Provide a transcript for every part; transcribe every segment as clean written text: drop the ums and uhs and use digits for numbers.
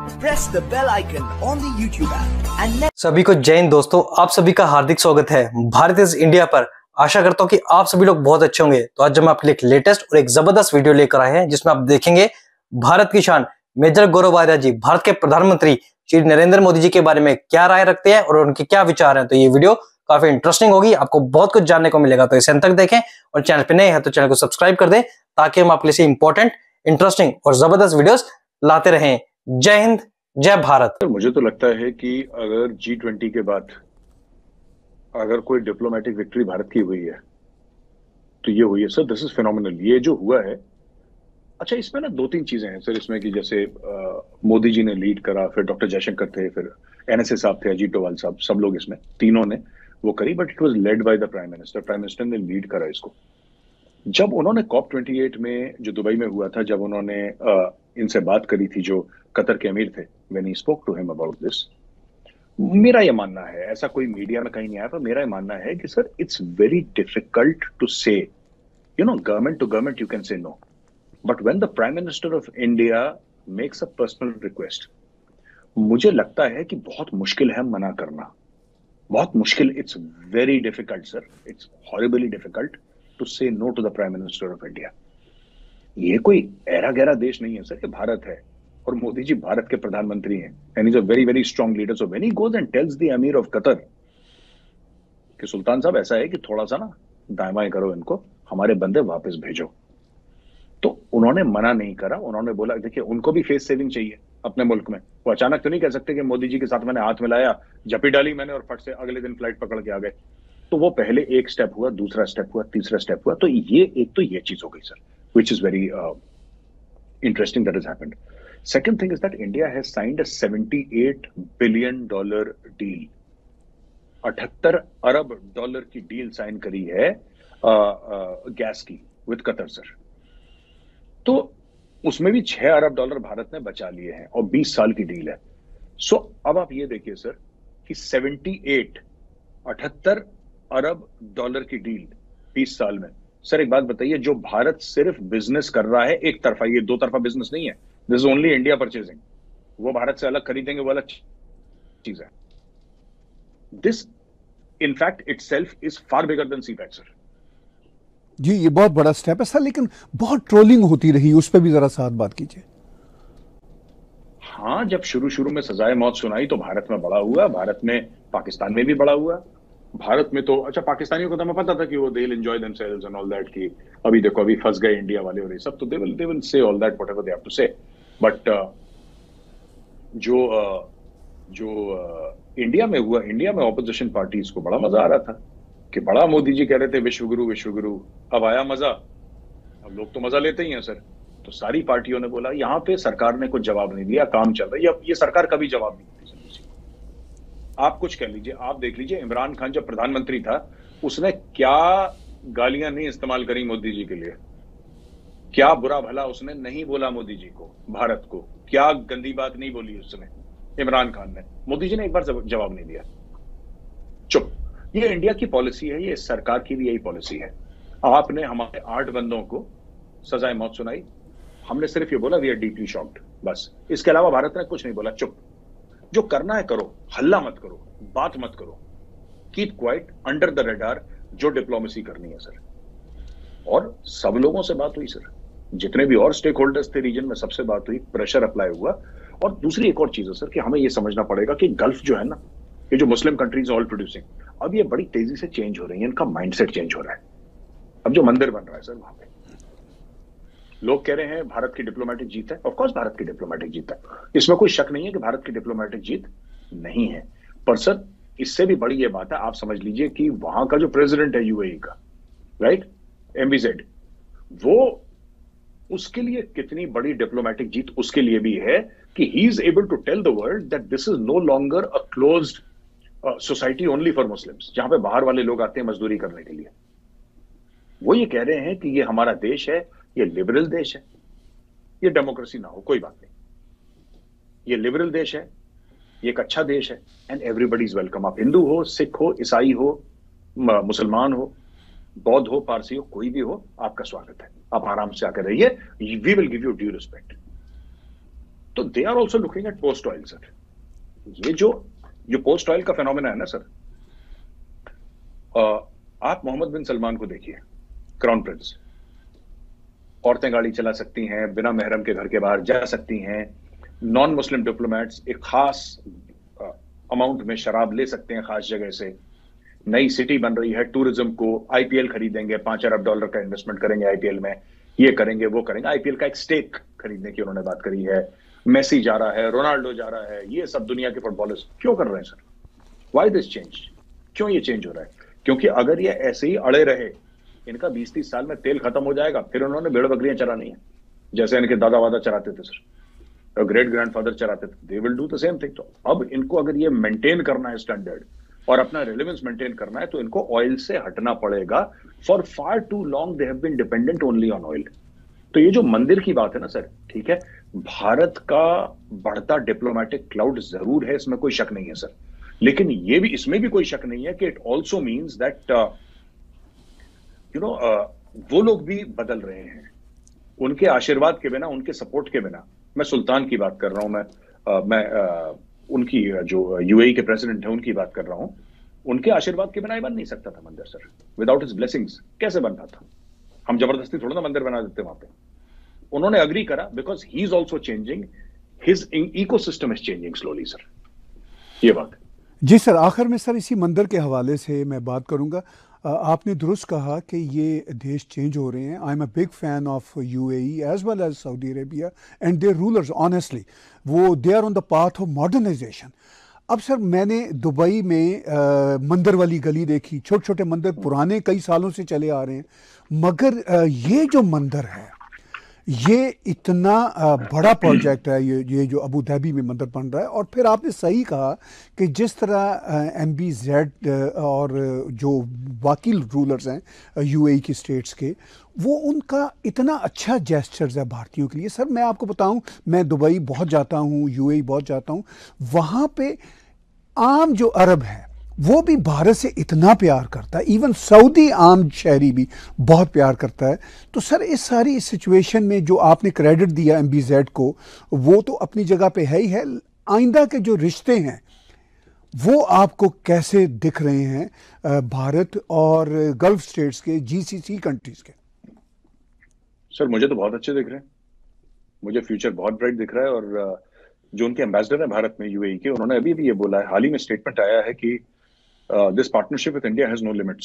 press the bell icon on the YouTube app and सभी को जय हिंद दोस्तों, आप सभी का हार्दिक स्वागत है भारत इज इंडिया पर। आशा करता हूं कि आप सभी लोग बहुत अच्छे होंगे। तो आज हम आपके लिए एक लेटेस्ट और एक जबरदस्त वीडियो लेकर आए हैं जिसमें आप देखेंगे भारत की शान मेजर गौरव आर्या जी भारत के प्रधानमंत्री श्री नरेंद्र मोदी जी के बारे में क्या राय रखते हैं और उनके क्या विचार हैं। तो ये वीडियो काफी इंटरेस्टिंग होगी, आपको बहुत कुछ जानने को मिलेगा। तो इसे अंत तक देखें और चैनल पे नए हैं तो चैनल को सब्सक्राइब कर दें ताकि हम आपके लिए इंपॉर्टेंट, इंटरेस्टिंग और जबरदस्त वीडियोस लाते रहें। जय हिंद, जय भारत। मुझे तो लगता है कि अगर G20 के बाद अगर कोई डिप्लोमेटिक विक्ट्री भारत की हुई है तो ये हुई है सर। This is phenomenal. ये जो हुआ है, अच्छा इसमें ना दो तीन चीजें हैं सर इसमें कि जैसे मोदी जी ने लीड करा, फिर डॉक्टर जयशंकर थे, फिर NSA साहब थे, अजीत डोभाल साहब, सब लोग इसमें तीनों ने वो करी, but it was led by the prime minister. Prime minister ने लीड करा इसको। जब उन्होंने COP28 में जो दुबई में हुआ था, जब उन्होंने इनसे बात करी थी जो कतर के अमीर थे, when he spoke to him about this, मेरा ये मानना है, ऐसा कोई मीडिया में कहीं नहीं आया, पर मेरा ये मानना है कि sir it's very difficult to say, you know, government to government you can say no, but when the prime minister of India makes a personal request, मुझे लगता है कि बहुत मुश्किल है मना करना, बहुत मुश्किल। It's very difficult sir, it's horribly difficult to say no to the prime minister of India. ये कोई ऐरा गहरा देश नहीं है सर, ये भारत है और मोदी जी भारत के प्रधानमंत्री हैं, and is a very very strong leader. So when he goes and tells the अमीर ऑफ कतर कि सुल्तान साहब ऐसा है कि थोड़ा सा ना दाएं बाएं करो, इनको हमारे बंदे वापस भेजो, तो उन्होंने मना नहीं करा। उन्होंने बोला देखिए उनको भी फेस सेविंग चाहिए अपने मुल्क में। वो अचानक तो नहीं कह सकते कि मोदी जी के साथ मैंने हाथ मिलाया, जपी डाली मैंने और फट से अगले दिन फ्लाइट पकड़ के आ गए। तो वो पहले एक स्टेप हुआ, दूसरा स्टेप हुआ, तीसरा स्टेप हुआ। तो ये एक तो ये चीज हो गई sir, which is very interesting that has happened. Second thing is that India has signed a $78 billion deal. 78 अरब डॉलर की डील साइन करी है गैस की विद कतर सर। तो उसमें भी 6 अरब डॉलर भारत ने बचा लिए हैं और 20 साल की डील है। सो अब आप ये देखिए सर कि 78 अरब डॉलर की डील 20 साल में। सर एक बात बताइए, जो भारत सिर्फ बिजनेस कर रहा है एक तरफा, ये दो तरफा बिजनेस नहीं है, this is only India purchasing, वो भारत से अलग खरीदेंगे वो अलग चीज है। This in fact itself is far bigger than CPEC sir. जी ये बहुत बड़ा स्टेप है सर, लेकिन बहुत ट्रोलिंग होती रही, उस पर भी जरा साथ बात कीजिए। हाँ, जब शुरू में सजाए मौत सुनाई तो भारत में बड़ा हुआ, भारत में पाकिस्तान में भी बड़ा हुआ। भारत में तो अच्छा पाकिस्तानियों को तो हमें पता था कि वो they will enjoy themselves and all that, की अभी देखो अभी फंस गए इंडिया वाले और ये सब, तो they will say all that whatever they have to say. But जो इंडिया में हुआ, इंडिया में ऑपोजिशन पार्टीज को बड़ा मजा आ रहा था कि बड़ा मोदी जी कह रहे थे विश्वगुरु विश्वगुरु। अब आया मजा, अब लोग तो मजा लेते ही हैं सर। तो सारी पार्टियों ने बोला, यहाँ पे सरकार ने कुछ जवाब नहीं दिया, काम चल रहा है। ये सरकार कभी जवाब नहीं देती सर किसी को। आप कुछ कह लीजिए, आप देख लीजिए इमरान खान जब प्रधानमंत्री था उसने क्या गालियां नहीं इस्तेमाल करी मोदी जी के लिए, क्या बुरा भला उसने नहीं बोला मोदी जी को, भारत को क्या गंदी बात नहीं बोली उसने, इमरान खान ने। मोदी जी ने एक बार जवाब नहीं दिया, चुप। ये इंडिया की पॉलिसी है, ये सरकार की भी यही पॉलिसी है। आपने हमारे 8 बंदों को सजाए मौत सुनाई, हमने सिर्फ ये बोला वी आर डीपली शॉक्ड, बस। इसके अलावा भारत ने कुछ नहीं बोला, चुप। जो करना है करो, हल्ला मत करो, बात मत करो, keep quiet, under the radar, जो डिप्लोमेसी करनी है सर। और सब लोगों से बात हुई सर, जितने भी और स्टेक होल्डर्स थे रीजन में, सबसे बात हुई, प्रेशर अप्लाई हुआ। और दूसरी एक और चीज है सर कि हमें यह समझना पड़ेगा कि गल्फ जो है ना, ये जो मुस्लिम कंट्रीज ऑल प्रोड्यूसिंग, अब ये बड़ी तेजी से चेंज हो रही है, इनका माइंडसेट चेंज हो रहा है। अब जो मंदिर बन रहा है सर वहां पे, लोग कह रहे हैं भारत की डिप्लोमेटिक जीत है। ऑफ कोर्स भारत की डिप्लोमेटिक जीत है, इसमें कोई शक नहीं है कि भारत की डिप्लोमेटिक जीत नहीं है। पर सर इससे भी बड़ी ये बात है, आप समझ लीजिए कि वहां का जो प्रेसिडेंट है UAE का, राइट, MBZ, वो उसके लिए कितनी बड़ी डिप्लोमेटिक जीत उसके लिए भी है कि he is able to tell the world that this is no longer a closed society only for Muslims, जहां पे बाहर वाले लोग आते हैं मजदूरी करने के लिए। वो ये कह रहे हैं कि ये हमारा देश है, ये लिबरल देश है, ये डेमोक्रेसी ना हो कोई बात नहीं, ये लिबरल देश है, ये एक अच्छा देश है, एंड एवरीबडी इज वेलकम। आप हिंदू हो, सिख हो, ईसाई हो, मुसलमान हो, बौद्ध हो, पारसी हो, कोई भी हो, आपका स्वागत है, आप आराम से आकर रहिए, we will give you due respect. तो they are also looking at post oil sir. ये जो पोस्ट ऑयल का फेनोमेना है ना सर, आप मोहम्मद बिन सलमान को देखिए, क्राउन प्रिंस, औरतें गाड़ी चला सकती हैं, बिना महरम के घर के बाहर जा सकती हैं, नॉन मुस्लिम डिप्लोमेट्स एक खास अमाउंट में शराब ले सकते हैं खास जगह से, नई सिटी बन रही है, टूरिज्म को, आईपीएल खरीदेंगे, $5 अरब का इन्वेस्टमेंट करेंगे आईपीएल में, ये करेंगे वो करेंगे, आईपीएल का एक स्टेक खरीदने की उन्होंने बात करी है, मेसी जा रहा है, रोनाल्डो जा रहा है, ये सब दुनिया के फुटबॉलर्स क्यों कर रहे हैं सर? Why this change? क्यों ये चेंज हो रहा है? क्योंकि अगर ये ऐसे ही अड़े रहे, इनका 20-30 साल में तेल खत्म हो जाएगा, फिर उन्होंने भेड़ बकरियां चरानी है, जैसे इनके दादा वादा चराते थे सर, ग्रेट ग्रैंडफादर चराते थे, they will do the same thing. तो अब इनको अगर ये मेंटेन करना है स्टैंडर्ड और अपना रेलेवेंस मेंटेन करना है, तो इनको ऑयल से हटना पड़ेगा। For far too long they have been dependent only on oil. तो ये जो मंदिर की बात है ना सर, ठीक है, भारत का बढ़ता डिप्लोमेटिक क्लाउड जरूर है, इसमें कोई शक नहीं है सर, लेकिन ये भी, इसमें भी कोई शक नहीं है कि इट ऑल्सो मीन्स दैट वो लोग भी बदल रहे हैं, उनके आशीर्वाद के बिना, उनके सपोर्ट के बिना। मैं सुल्तान की बात कर रहा हूं, मैं उनकी जो यूएई के प्रेसिडेंट है उनकी बात कर रहा हूं, उनके आशीर्वाद के बिना ही बन नहीं सकता था मंदिर सर। विदाउट हिज ब्लेसिंग्स कैसे बन पाता? हम जबरदस्ती थोड़ा ना मंदिर बना देते वहां पे। उन्होंने अग्री करा because he is also changing, his ecosystem is changing slowly sir, ये बात। जी सर, आखिर में सर इसी मंदिर के हवाले से मैं बात करूंगा। आपने दुरुस्त कहा कि ये देश चेंज हो रहे हैं। I am a big fan of UAE as well as Saudi Arabia and their rulers. Honestly वो they are on the path of modernization. अब सर मैंने दुबई में मंदिर वाली गली देखी, छोटे छोटे मंदिर पुराने कई सालों से चले आ रहे हैं, मगर ये जो मंदिर है ये इतना बड़ा प्रोजेक्ट है, ये जो अबू धाबी में मंदिर बन रहा है। और फिर आपने सही कहा कि जिस तरह MBZ और जो बाकी रूलर्स हैं यूएई की स्टेट्स के, वो उनका इतना अच्छा जेस्चर्स है भारतीयों के लिए। सर मैं आपको बताऊं, मैं दुबई बहुत जाता हूं, यूएई बहुत जाता हूं, वहाँ पे आम जो अरब है वो भी भारत से इतना प्यार करता है, इवन सऊदी आम शहरी भी बहुत प्यार करता है। तो सर इस सारी सिचुएशन में जो आपने क्रेडिट दिया MBZ को, वो तो अपनी जगह पे है ही है। आइंदा के जो रिश्ते हैं वो आपको कैसे दिख रहे हैं भारत और गल्फ स्टेट्स के, GCC कंट्रीज के? सर मुझे तो बहुत अच्छे दिख रहे हैं, मुझे फ्यूचर बहुत ब्राइट दिख रहा है। और जो उनके एम्बेसडर हैं भारत में यूएई के, उन्होंने अभी भी ये बोला है, हाल ही में स्टेटमेंट आया है कि this partnership with India has no limits.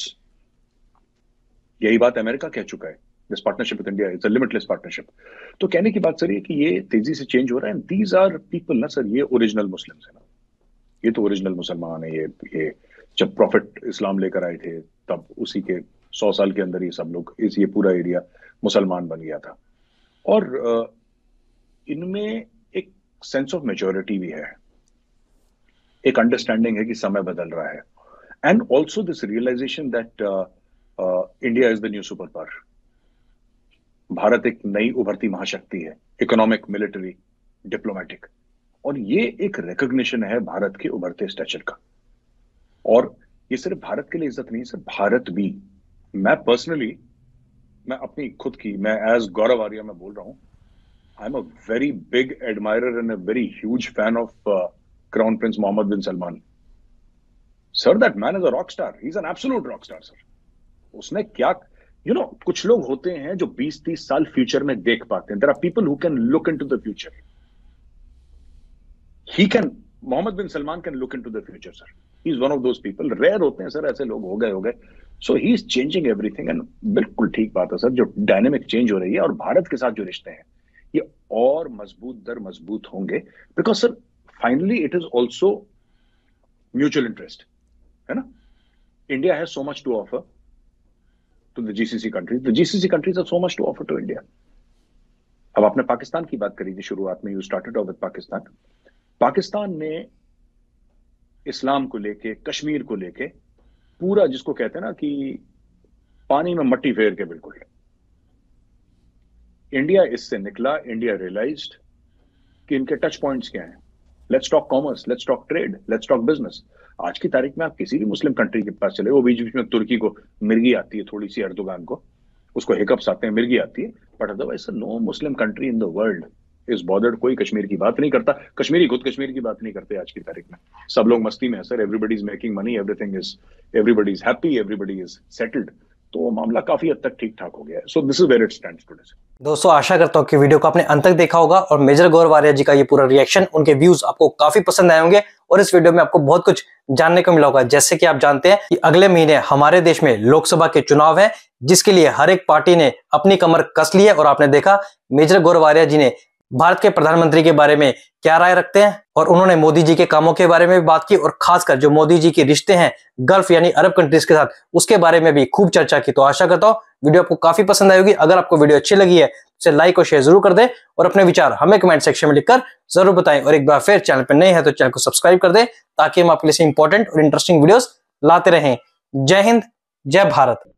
यही बात अमेरिका कह चुका है, this partnership with India is a limitless partnership. तो कहने की बात सर ये कि ये तेजी से चेंज हो रहा है। दीज आर पीपल ना सर, ये ओरिजिनल मुस्लिम्स है ना, ये तो ओरिजिनल मुसलमान है। ये जब प्रॉफिट इस्लाम लेकर आए थे, तब उसी के 100 साल के अंदर ये सब लोग, ये पूरा एरिया मुसलमान बन गया था। और इनमें एक सेंस ऑफ मेच्योरिटी भी है, एक अंडरस्टैंडिंग है कि समय बदल रहा है, and also this realization that India is the new super power. Bharat एक नई उभरती महाशक्ति है, इकोनॉमिक, मिलिट्री, डिप्लोमेटिक, और ये एक रिकॉग्निशन है भारत के उभरते स्टैचर का। और ये सिर्फ भारत के लिए इज्जत नहीं सर, भारत भी, मैं पर्सनली, मैं अपनी खुद की, मैं एज गौरव आर्या मैं बोल रहा हूं, I am a very big admirer and a very huge fan of crown prince Mohammed bin Salman. Sir that man is a rock star, he is an absolute rock star sir. उसने क्या, कुछ लोग होते हैं जो 20-30 साल future में देख पाते हैं। There are people who can look into the future. He can, Mohammed bin Salman can look into the future sir. He is one of those people, rare होते हैं सर ऐसे लोग, हो गए। So he is changing everything, and बिल्कुल ठीक बात है सर, जो डायनेमिक चेंज हो रही है और भारत के साथ जो रिश्ते हैं ये और मजबूत होंगे, because sir finally it is also mutual interest, है ना। India has so much to offer to the GCC countries, the GCC countries have so much to offer to India. अब आपने पाकिस्तान की बात करी थी शुरुआत में, you started off with Pakistan. Pakistan में इस्लाम को लेके, कश्मीर को लेके पूरा, जिसको कहते हैं ना कि पानी में मट्टी फेर के, बिल्कुल इंडिया इससे निकला। इंडिया रियलाइज्ड कि इनके टच पॉइंट्स क्या हैं। Let's talk commerce, let's talk trade, let's talk business. आज की तारीख में आप किसी भी मुस्लिम कंट्री के पास चले, वो बीच बीच में तुर्की को मिर्गी आती है थोड़ी सी, एर्दोगान को उसको हिकअप्स आते हैं, मिर्गी आती है, but otherwise no Muslim country in the world is bothered, कोई कश्मीर की बात नहीं करता। कश्मीरी खुद कश्मीर की बात नहीं करते आज की तारीख में। सब लोग मस्ती में है sir, everybody is making money, everybody is happy, everybody is settled. तो मामला काफी हद तक ठीक ठाक हो गया है। So this is where it stands today. दोस्तों आशा करता हूँ कि वीडियो को आपने अंत तक देखा होगा और मेजर गौरव आर्या जी का ये पूरा रिएक्शन, उनके व्यूज आपको काफी पसंद आए होंगे और इस वीडियो में आपको बहुत कुछ जानने को मिला होगा। जैसे कि आप जानते हैं कि अगले महीने हमारे देश में लोकसभा के चुनाव है, जिसके लिए हर एक पार्टी ने अपनी कमर कस ली है और आपने देखा मेजर गौरव आर्या जी ने भारत के प्रधानमंत्री के बारे में क्या राय रखते हैं और उन्होंने मोदी जी के कामों के बारे में भी बात की और खासकर जो मोदी जी के रिश्ते हैं गल्फ यानी अरब कंट्रीज के साथ, उसके बारे में भी खूब चर्चा की। तो आशा करता हूं वीडियो आपको काफी पसंद आई होगी। अगर आपको वीडियो अच्छी लगी है तो लाइक और शेयर जरूर कर दें और अपने विचार हमें कमेंट सेक्शन में लिखकर जरूर बताएं। और एक बार फिर चैनल पर नए हैं तो चैनल को सब्सक्राइब कर दें ताकि हम आपके लिए इंपॉर्टेंट और इंटरेस्टिंग वीडियोस लाते रहें। जय हिंद, जय भारत।